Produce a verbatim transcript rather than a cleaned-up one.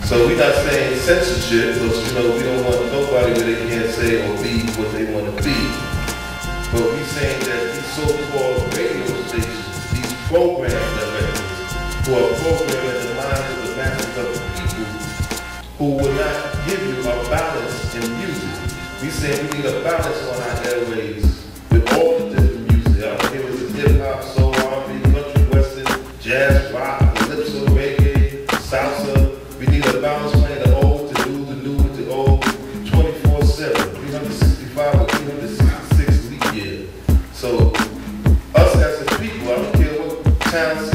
So we're not saying censorship, but you know, we don't want nobody where they can't say or be what they want to be. But we saying that these so-called radio stations, these program directors, who are programming the minds of the masses of the people, who will not give you a balance in music. We say we need a balance on our airways with all the different music. I don't care if it's hip-hop, soul, R and B, country, western, jazz, rock, calypso, reggae, salsa. We need a balance playing the old, the new, the new, the old, twenty-four seven, three hundred sixty-five or three hundred sixty-six week year. So us as a people, I don't care what town